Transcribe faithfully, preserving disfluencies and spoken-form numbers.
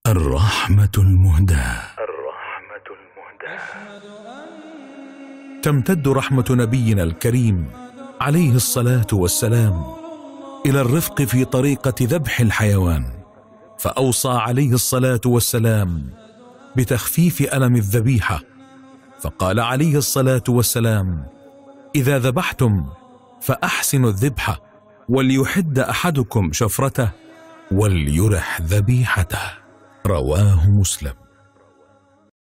الرحمة المهداة. الرحمة المهداة. تمتد رحمة نبينا الكريم عليه الصلاة والسلام إلى الرفق في طريقة ذبح الحيوان، فأوصى عليه الصلاة والسلام بتخفيف ألم الذبيحة، فقال عليه الصلاة والسلام: إذا ذبحتم فأحسنوا الذبحة، وليحد أحدكم شفرته وليرح ذبيحته. رواه مسلم.